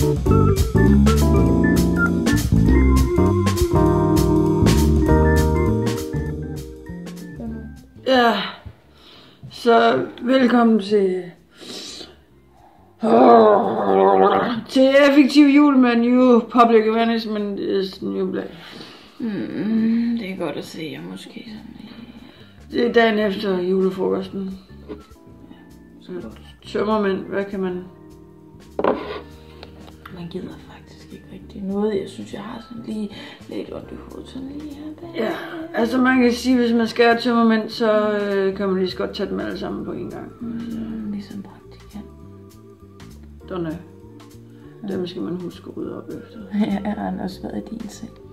Ja, så velkommen til Effektiv Jul med New Public Awareness, men New Black. Det er godt at se, måske sådan. Det er dagen efter julefrokosten. Så tømmermænd, hvad kan man? Man gider faktisk ikke rigtig noget. Jeg synes, jeg har sådan lige lidt ondt i hovedet sådan lige her. Ja, altså man kan sige, hvis man skal have tømmermænd, så kan man lige så godt tage dem alle sammen på en gang. Ligesom praktikant. Dem skal man huske at rydde op efter. Ja, jeg har også været i din seng.